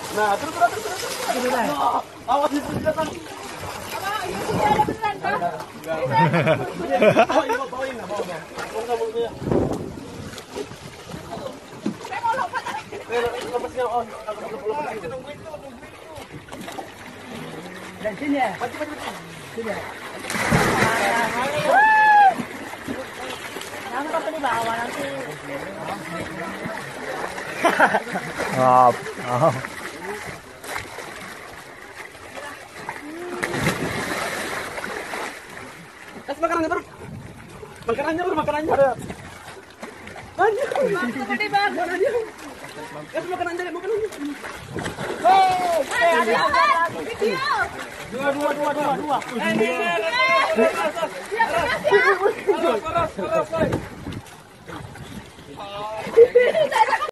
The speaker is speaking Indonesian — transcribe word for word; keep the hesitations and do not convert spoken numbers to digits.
Nah, terus terus terus. Terus. Nah, awas di belakang. Apa? Ini sudah ada beneran, Pak? Oh, iya, bawain lah, bawa, bawa. Bawa kamu mulutnya. Saya mau lompat. Eh, lepasnya, oh, lepas itu. Dan sini ya. Maju, maju, maju. Sini ya. Jangan sampai di bawah nanti. Ngap. Oh. Kasih makanannya, Bro. Makanannya, Bro, makanannya. Ada. Banyak. Gede banget. Kasih makanannya, makanannya. Hei, ada apa? Video. Dua, dua, dua, dua, dua. Eh, siapa kasih? Keras, keras, keras.